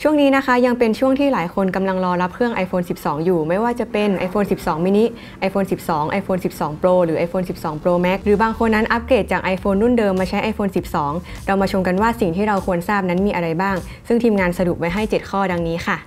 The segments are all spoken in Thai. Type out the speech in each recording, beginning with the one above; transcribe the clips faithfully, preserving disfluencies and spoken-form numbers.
ช่วงนี้นะคะยังเป็นช่วงที่หลายคนกำลังรอรับเครื่อง ไอโฟน สิบสอง อยู่ไม่ว่าจะเป็น ไอโฟน สิบสอง mini ไอโฟน สิบสอง ไอโฟน สิบสอง Pro หรือ ไอโฟน สิบสอง Pro Max หรือบางคนนั้นอัปเกรดจาก iPhone รุ่นเดิมมาใช้ ไอโฟน สิบสอง เรามาชมกันว่าสิ่งที่เราควรทราบนั้นมีอะไรบ้างซึ่งทีมงานสรุปไว้ให้เจ็ดข้อดังนี้ค่ะ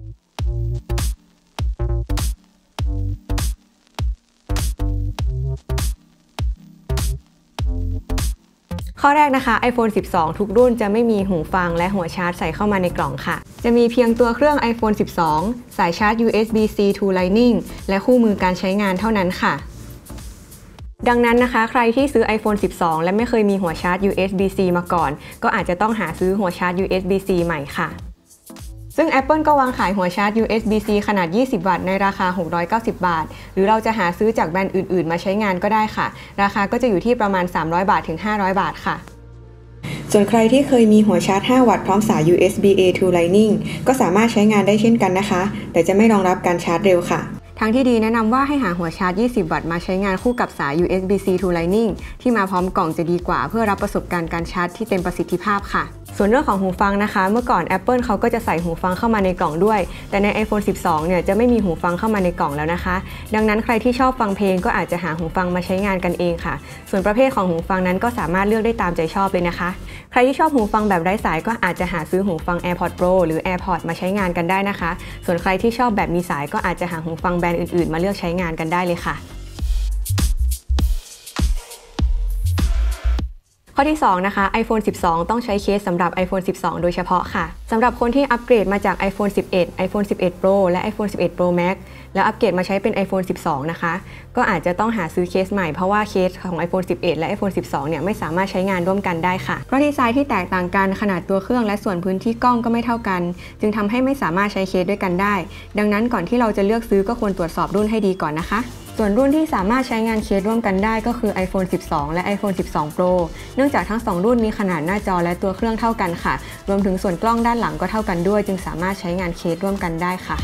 ข้อแรกนะคะ ไอโฟน สิบสอง ทุกรุ่นจะไม่มีหูฟังและหัวชาร์จใส่เข้ามาในกล่องค่ะจะมีเพียงตัวเครื่อง ไอโฟน สิบสอง สายชาร์จ ยู เอส บี ซี to Lightning และคู่มือการใช้งานเท่านั้นค่ะดังนั้นนะคะใครที่ซื้อ ไอโฟน สิบสอง และไม่เคยมีหัวชาร์จ ยู เอส บี ซี มาก่อนก็อาจจะต้องหาซื้อหัวชาร์จ ยู เอส บี ซี ใหม่ค่ะซึ่ง Apple ก็วางขายหัวชาร์จ ยู เอส บี ซี ขนาด ยี่สิบ วัตต์ในราคา หกร้อยเก้าสิบ บาทหรือเราจะหาซื้อจากแบรนด์อื่นๆมาใช้งานก็ได้ค่ะราคาก็จะอยู่ที่ประมาณ สามร้อย บาทถึง ห้าร้อย บาทค่ะส่วนใครที่เคยมีหัวชาร์จ ห้า วัตต์พร้อมสาย ยู เอส บี เอ to Lightning ก็สามารถใช้งานได้เช่นกันนะคะแต่จะไม่รองรับการชาร์จเร็วค่ะทางที่ดีแนะนำว่าให้หาหัวชาร์จ ยี่สิบ วัตต์มาใช้งานคู่กับสาย ยู เอส บี ซี to Lightning ที่มาพร้อมกล่องจะดีกว่าเพื่อรับประสบการณ์การชาร์จที่เต็มประสิทธิภาพค่ะส่วนเรื่องของหูฟังนะคะเมื่อก่อน Apple เขาก็จะใส่หูฟังเข้ามาในกล่องด้วยแต่ใน ไอโฟน สิบสอง เนี่ยจะไม่มีหูฟังเข้ามาในกล่องแล้วนะคะดังนั้นใครที่ชอบฟังเพลงก็อาจจะหาหูฟังมาใช้งานกันเองค่ะส่วนประเภทของหูฟังนั้นก็สามารถเลือกได้ตามใจชอบเลยนะคะใครที่ชอบหูฟังแบบไร้สายก็อาจจะหาซื้อหูฟัง AirPods Pro หรือ AirPods มาใช้งานกันได้นะคะส่วนใครที่ชอบแบบมีสายก็อาจจะหาหูฟังแบรนด์อื่นๆมาเลือกใช้งานกันได้เลยค่ะข้อที่สองนะคะ ไอโฟน สิบสอง ต้องใช้เคสสำหรับ ไอโฟน สิบสอง โดยเฉพาะค่ะสำหรับคนที่อัปเกรดมาจาก ไอโฟน สิบเอ็ด ไอโฟน สิบเอ็ด Pro และ ไอโฟน สิบเอ็ด Pro Max แล้วอัปเกรดมาใช้เป็น ไอโฟน สิบสอง นะคะก็อาจจะต้องหาซื้อเคสใหม่เพราะว่าเคสของ ไอโฟน สิบเอ็ด และ ไอโฟน สิบสอง เนี่ยไม่สามารถใช้งานร่วมกันได้ค่ะเพราะดีไซน์ที่แตกต่างกันขนาดตัวเครื่องและส่วนพื้นที่กล้องก็ไม่เท่ากันจึงทำให้ไม่สามารถใช้เคสด้วยกันได้ดังนั้นก่อนที่เราจะเลือกซื้อก็ควรตรวจสอบรุ่นให้ดีก่อนนะคะส่วนรุ่นที่สามารถใช้งานเคสร่วมกันได้ก็คือ ไอโฟน สิบสอง และ ไอโฟน สิบสอง Pro เนื่องจากทั้งสองรุ่นมีขนาดหน้าจอและตัวเครื่องเท่ากันค่ะรวมถึงส่วนกล้องด้านหลังก็เท่ากันด้วยจึงสามารถใช้งานเคสร่วมกันได้ค่ะ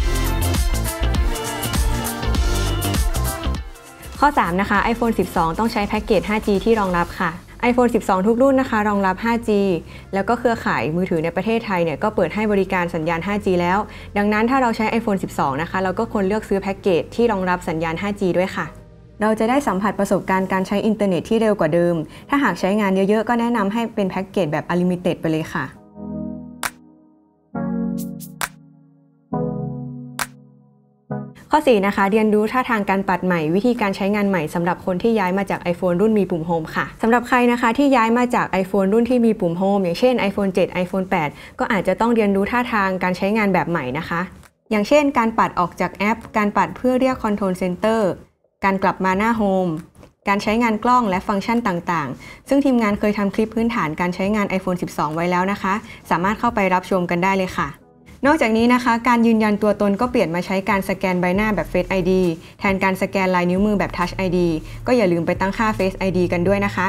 ข้อสามนะคะ ไอโฟน สิบสอง ต้องใช้แพ็กเกจ ห้าจี ที่รองรับค่ะ ไอโฟน สิบสอง ทุกรุ่นนะคะรองรับ ห้าจี แล้วก็เครือข่ายมือถือในประเทศไทยเนี่ยก็เปิดให้บริการสัญญาณ ห้าจี แล้วดังนั้นถ้าเราใช้ ไอโฟน สิบสอง นะคะเราก็ควรเลือกซื้อแพ็กเกจที่รองรับสัญญาณ ห้าจี ด้วยค่ะเราจะได้สัมผัสประสบการณ์การใช้อินเทอร์เน็ตที่เร็วกว่าเดิมถ้าหากใช้งานเยอะๆก็แนะนำให้เป็นแพ็กเกจแบบ Unlimited ไปเลยค่ะข้อสี่นะคะเรียนรู้ท่าทางการปัดใหม่วิธีการใช้งานใหม่สำหรับคนที่ย้ายมาจาก iPhone รุ่นมีปุ่มโฮมค่ะสำหรับใครนะคะที่ย้ายมาจาก iPhone รุ่นที่มีปุ่มโฮมอย่างเช่น ไอโฟน เจ็ด ไอโฟน แปด ก็อาจจะต้องเรียนรู้ท่าทางการใช้งานแบบใหม่นะคะอย่างเช่นการปัดออกจากแอปการปัดเพื่อเรียก Control Center การกลับมาหน้าโฮมการใช้งานกล้องและฟังก์ชันต่างๆซึ่งทีมงานเคยทำคลิปพื้นฐานการใช้งาน ไอโฟน สิบสอง ไว้แล้วนะคะสามารถเข้าไปรับชมกันได้เลยค่ะนอกจากนี้นะคะการยืนยันตัวตนก็เปลี่ยนมาใช้การสแกนใบหน้าแบบ Face ไอ ดี แทนการสแกนลายนิ้วมือแบบ Touch ไอ ดี ก็อย่าลืมไปตั้งค่า Face ไอ ดี กันด้วยนะคะ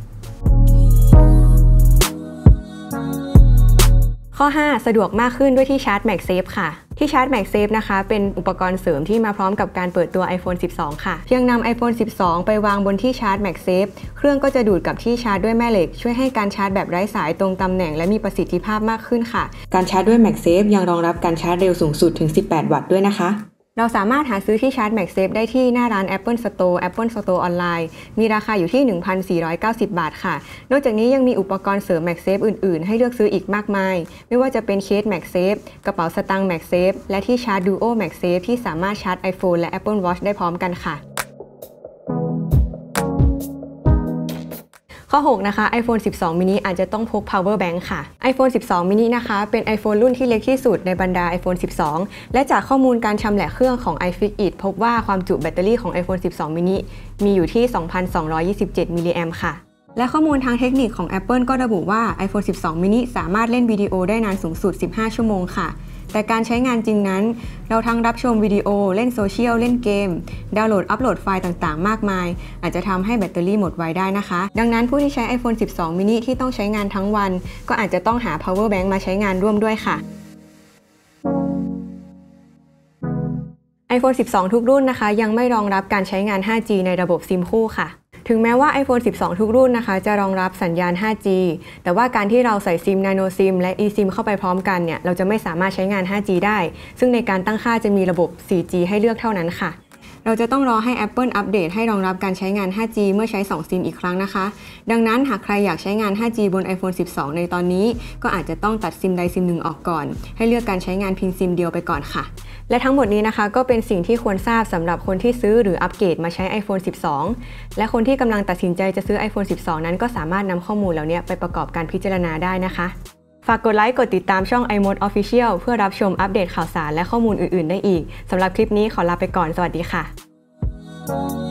ข้อห้าสะดวกมากขึ้นด้วยที่ชาร์จ MagSafe ค่ะที่ชาร์จ MagSafe นะคะเป็นอุปกรณ์เสริมที่มาพร้อมกับการเปิดตัว ไอโฟน สิบสอง ค่ะเพียงนำ ไอโฟน สิบสอง ไปวางบนที่ชาร์จ MagSafe เครื่องก็จะดูดกับที่ชาร์จด้วยแม่เหล็กช่วยให้การชาร์จแบบไร้สายตรงตำแหน่งและมีประสิทธิภาพมากขึ้นค่ะการชาร์จด้วย MagSafe ยังรองรับการชาร์จเร็วสูงสุดถึงสิบแปดวัตต์ด้วยนะคะเราสามารถหาซื้อที่ชาร์จ MagSafe ได้ที่หน้าร้าน Apple Store Apple Store ออนไลน์มีราคาอยู่ที่ หนึ่งพันสี่ร้อยเก้าสิบ บาทค่ะนอกจากนี้ยังมีอุปกรณ์เสริม MagSafe อื่นๆให้เลือกซื้ออีกมากมายไม่ว่าจะเป็นเคส MagSafe กระเป๋าสตางค์ MagSafe และที่ชาร์จ Duo MagSafe ที่สามารถชาร์จ iPhone และ Apple Watch ได้พร้อมกันค่ะข้อหกนะคะ ไอโฟน สิบสอง mini อาจจะต้องพก power bank ค่ะ ไอโฟน สิบสอง mini นะคะเป็น iPhone รุ่นที่เล็กที่สุดในบรรดา ไอโฟน สิบสอง และจากข้อมูลการชำแหละเครื่องของ iFixit พบว่าความจุแบตเตอรี่ของ ไอโฟน สิบสอง mini มีอยู่ที่ สองพันสองร้อยยี่สิบเจ็ด มิลลิแอมป์ค่ะและข้อมูลทางเทคนิคของ Apple ก็ระบุว่า ไอโฟน สิบสอง mini สามารถเล่นวิดีโอได้นานสูงสุดสิบห้าชั่วโมงค่ะแต่การใช้งานจริงนั้นเราทั้งรับชมวิดีโอเล่นโซเชียลเล่นเกมดาวน์โหลดอัปโหลดไฟล์ต่างๆมากมายอาจจะทำให้แบตเตอรี่หมดไวได้นะคะดังนั้นผู้ที่ใช้ ไอโฟน สิบสอง mini ที่ต้องใช้งานทั้งวันก็อาจจะต้องหา power bank มาใช้งานร่วมด้วยค่ะ ไอโฟน สิบสอง ทุกรุ่นนะคะยังไม่รองรับการใช้งาน ห้าจี ในระบบซิมคู่ค่ะถึงแม้ว่า iPhone สิบสอง ทุกรุ่นนะคะจะรองรับสัญญาณ ห้าจี แต่ว่าการที่เราใส่ซิม Nano SIM และ eSIM เข้าไปพร้อมกันเนี่ยเราจะไม่สามารถใช้งาน ห้าจี ได้ซึ่งในการตั้งค่าจะมีระบบ โฟร์จี ให้เลือกเท่านั้นค่ะเราจะต้องรอให้ Apple อัปเดตให้รองรับการใช้งาน ห้าจี เมื่อใช้สองซิมอีกครั้งนะคะดังนั้นหากใครอยากใช้งาน ห้าจี บน iPhone สิบสอง ในตอนนี้ก็อาจจะต้องตัดซิมใดซิมหนึ่งออกก่อนให้เลือกการใช้งานเพียงซิมเดียวไปก่อนค่ะและทั้งหมดนี้นะคะก็เป็นสิ่งที่ควรทราบสำหรับคนที่ซื้อหรืออัปเกรดมาใช้ iPhone สิบสอง และคนที่กำลังตัดสินใจจะซื้อ iPhone สิบสอง นั้นก็สามารถนำข้อมูลเหล่านี้ไปประกอบการพิจารณาได้นะคะฝากกดไลค์กดติดตามช่อง iMode Official เพื่อรับชมอัปเดตข่าวสารและข้อมูลอื่นๆได้อีกสำหรับคลิปนี้ขอลาไปก่อนสวัสดีค่ะ